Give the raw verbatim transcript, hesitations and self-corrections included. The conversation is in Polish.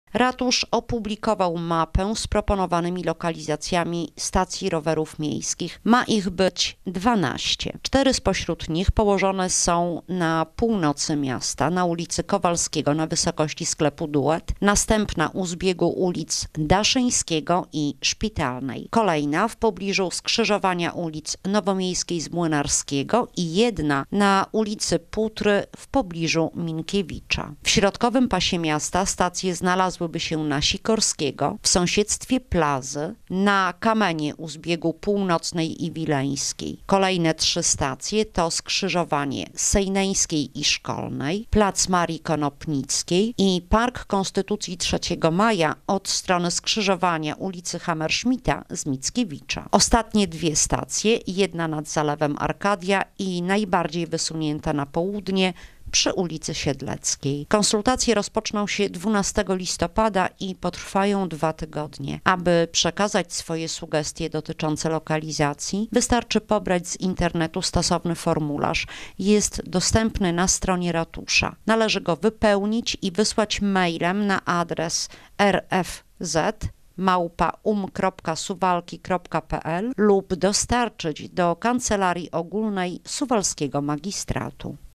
Ratusz opublikował mapę z proponowanymi lokalizacjami stacji rowerów miejskich. Ma ich być dwanaście. Cztery spośród nich położone są na północy miasta, na ulicy Kowalskiego na wysokości sklepu Duet, następna u zbiegu ulic Daszyńskiego i Szpitalnej, kolejna w pobliżu skrzyżowania ulic Nowomiejskiej z Młynarskiego i jedna na ulicy Putry w pobliżu Minkiewicza. W środkowym pasie miasta stacje znalazłyby się na Sikorskiego, w sąsiedztwie Plazy, na Kamenie u zbiegu Północnej i Wileńskiej. Kolejne trzy stacje to skrzyżowanie Sejneńskiej i Szkolnej, Plac Marii Konopnickiej i Park Konstytucji trzeciego Maja od strony skrzyżowania ulicy Hammerschmidta z Mickiewicza. Ostatnie dwie stacje, jedna nad Zalewem Arkadia i najbardziej wysunięta na południe przy ulicy Siedleckiej. Konsultacje rozpoczną się dwunastego listopada i potrwają dwa tygodnie. Aby przekazać swoje sugestie dotyczące lokalizacji, wystarczy pobrać z internetu stosowny formularz. Jest dostępny na stronie ratusza. Należy go wypełnić i wysłać mailem na adres r f z małpa um kropka suwalki kropka p l lub dostarczyć do Kancelarii Ogólnej Suwalskiego Magistratu.